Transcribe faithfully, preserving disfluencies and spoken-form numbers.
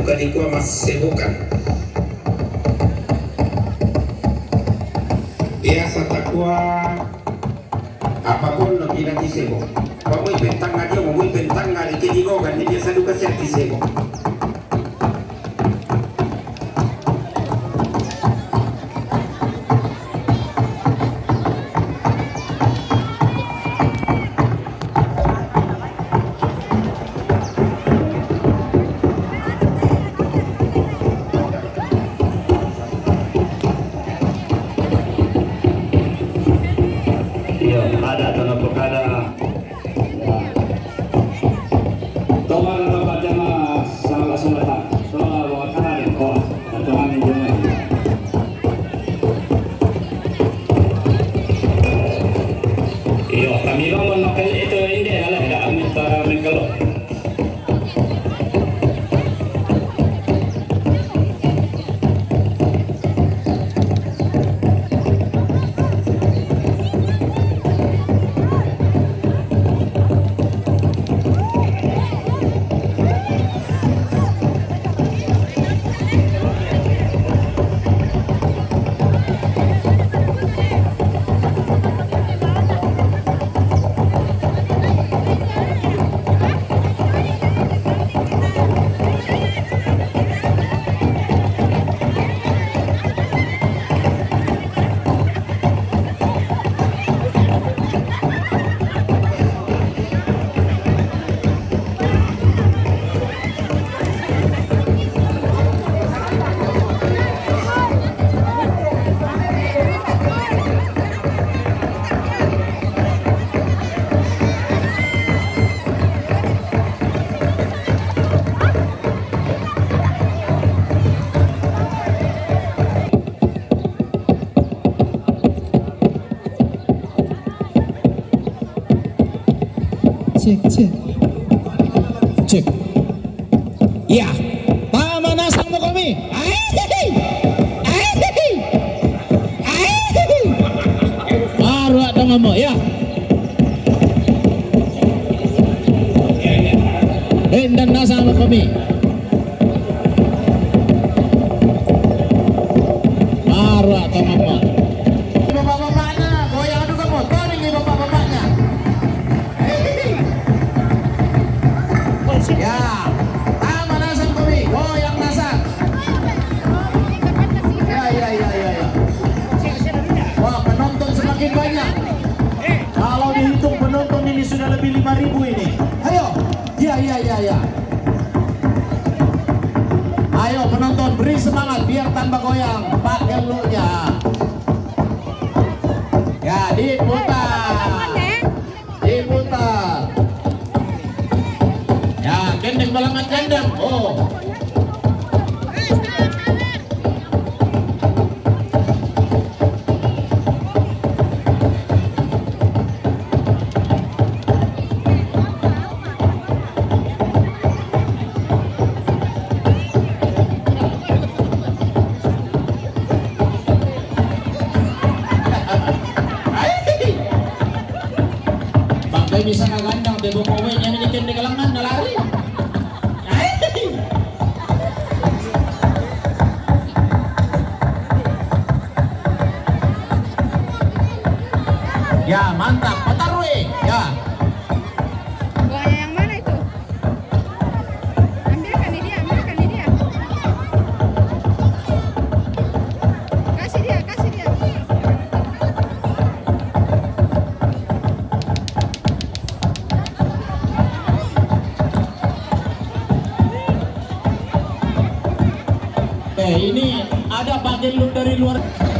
duka di kuah mas sebokan. Biasa takwa apapun lebih nanti sebok. Kamu bentang aja, mau bentang nggak dikirigo kan dia biasa duka serti sebok. Ada tanah pekada Tomar bapak jamaah salah selatan soal wakana dan kol pertemuan jamaah. Iyo kami bangun makan itu ini adalah tidak amin para mengkelok. Cek, cek, cek. Ya, Tamana sang Mokomi. Baru ada ngomong ya. Dan nasang Mokomi. Baru ada ngomong. Bapak-bapaknya, goyang juga motor ini bapak-bapaknya. Ya, Taman Nasang Komi, goyang Nasang. Ya, ya, ya, ya, ya. Wah, penonton semakin banyak. Kalau dihitung penonton ini sudah lebih lima ribu ini. Ayo, ya, ya, ya, ya. Ayo penonton beri semangat biar tambah goyang. Pak gelunya. Ya, diputar. Diputar. Ya, gendeng balangan gendeng. Oh. Bang bisa kagandang debo kowe nya ini gendeng balangan nalari. Ya, mantap, Patarwe. Ya. Buaya yang mana itu? Ambilkan ini dia, ambilkan ini dia. Kasih dia, kasih dia. Eh, ini ada Pak Gelut dari luar.